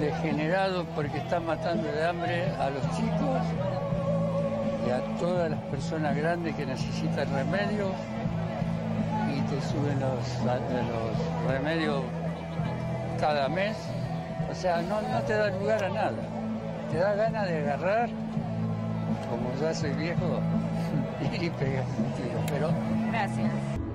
degenerado porque está matando de hambre a los chicos y a todas las personas grandes que necesitan remedios y te suben los remedios cada mes. O sea, no te da lugar a nada. Te da ganas de agarrar, como ya soy viejo, y pegar un tiro. Pero gracias.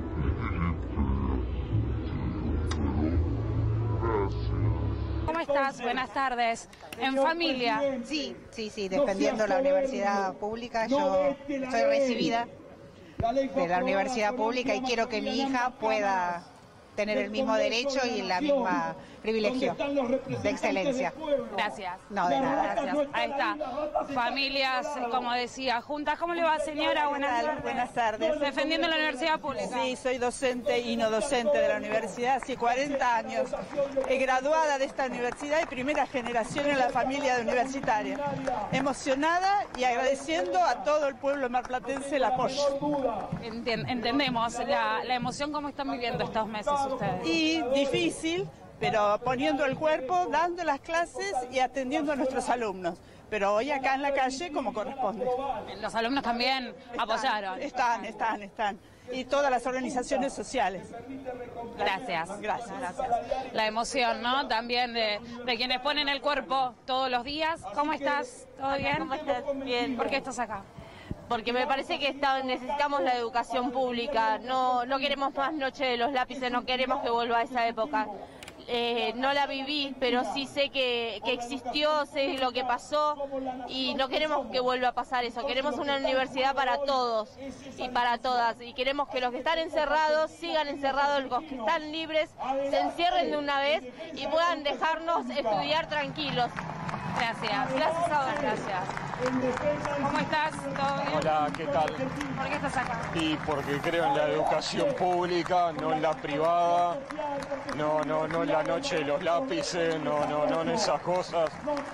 ¿Cómo estás? Buenas tardes. ¿En familia? Sí, defendiendo la universidad pública. Yo soy recibida de la universidad pública y quiero que mi hija pueda tener el mismo derecho y la misma privilegio de excelencia. Gracias. No, de nada. Gracias. Ahí está. Familias, como decía, juntas. ¿Cómo le va, señora? Buenas tardes. Buenas tardes. Defendiendo la universidad pública. Sí, soy docente y no docente de la universidad, hace 40 años. Graduada de esta universidad y primera generación en la familia universitaria. Emocionada y agradeciendo a todo el pueblo marplatense el apoyo. Entendemos la emoción. ¿Cómo están viviendo estos meses ustedes? Y difícil, pero poniendo el cuerpo, dando las clases y atendiendo a nuestros alumnos. Pero hoy acá en la calle como corresponde. Los alumnos también apoyaron. Están. Y todas las organizaciones sociales. Gracias. Gracias. La emoción, ¿no? También de quienes ponen el cuerpo todos los días. ¿Cómo estás? ¿Todo bien? ¿Cómo estás? Bien. ¿Por qué estás acá? Porque me parece que necesitamos la educación pública. No queremos más Noche de los Lápices, no queremos que vuelva a esa época. No la viví, pero sí sé que existió, sé lo que pasó y no queremos que vuelva a pasar eso. Queremos una universidad para todos y para todas y queremos que los que están encerrados sigan encerrados, los que están libres se encierren de una vez y puedan dejarnos estudiar tranquilos. Gracias. Gracias. ¿Cómo estás? ¿Todo bien? Hola, ¿qué tal? ¿Por qué estás acá? Y porque creo en la educación pública, no en la privada, no en la noche de los lápices, no en esas cosas.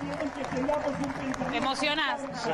¿Te emocionás? Sí.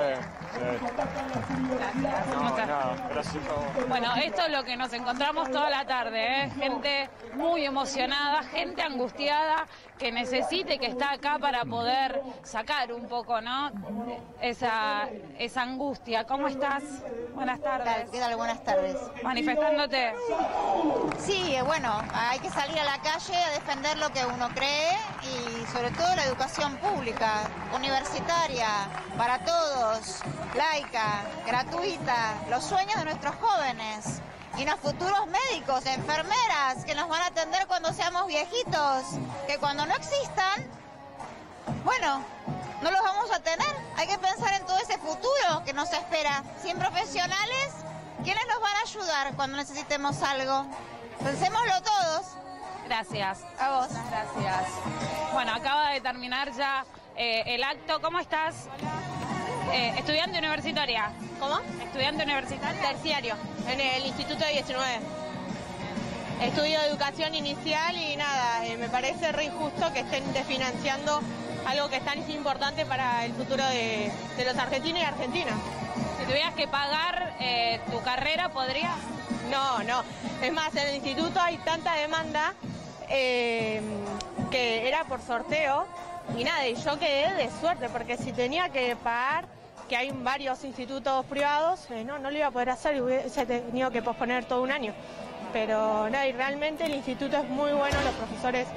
Gracias. ¿Cómo estás? Nada, gracias a vos. Bueno, esto es lo que nos encontramos toda la tarde, ¿eh? Gente muy emocionada, gente angustiada que necesite, que está acá para poder sacar un poco, ¿no? Esa angustia. ¿Cómo estás? Buenas tardes. ¿Qué tal? Buenas tardes. Manifestándote. Sí, bueno, hay que salir a la calle a defender lo que uno cree y sobre todo la educación pública, universitaria, para todos, laica, gratuita, los sueños de nuestros jóvenes y los futuros médicos, enfermeras que nos van a atender cuando seamos viejitos, que cuando no existan, bueno, no los vamos a tener. Hay que pensar en todo ese futuro que nos espera. Sin profesionales, ¿quiénes nos van a ayudar cuando necesitemos algo? Pensémoslo todos. Gracias. A vos. Gracias. Bueno, acaba de terminar ya el acto. ¿Cómo estás? Estudiante universitaria. ¿Cómo? Estudiante universitaria. Terciario, en el Instituto 19. Estudio educación inicial y nada, me parece re injusto que estén desfinanciando algo que es tan importante para el futuro de los argentinos y argentinas. Si tuvieras que pagar tu carrera, ¿podrías? No. Es más, en el instituto hay tanta demanda que era por sorteo y nada, y yo quedé de suerte porque si tenía que pagar, que hay varios institutos privados, no lo iba a poder hacer y hubiese tenido que posponer todo un año. Pero nada, y realmente el instituto es muy bueno, los profesores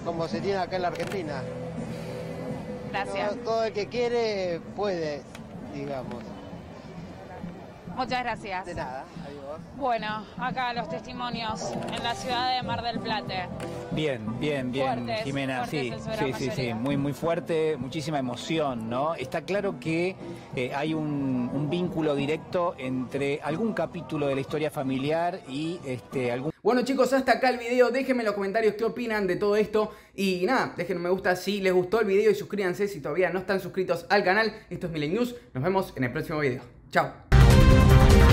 como se tiene acá en la Argentina. Gracias. Todo el que quiere puede, digamos. Muchas gracias. De nada, adiós. Bueno, acá los testimonios en la ciudad de Mar del Plata. Bien, Fuertes, Jimena, fuertes sí, muy fuerte, muchísima emoción, ¿no? Está claro que hay un vínculo directo entre algún capítulo de la historia familiar y algún... Bueno chicos, hasta acá el video, déjenme en los comentarios qué opinan de todo esto y nada, déjenme un me gusta si les gustó el video y suscríbanse si todavía no están suscritos al canal. Esto es Milen News, nos vemos en el próximo video. Chao.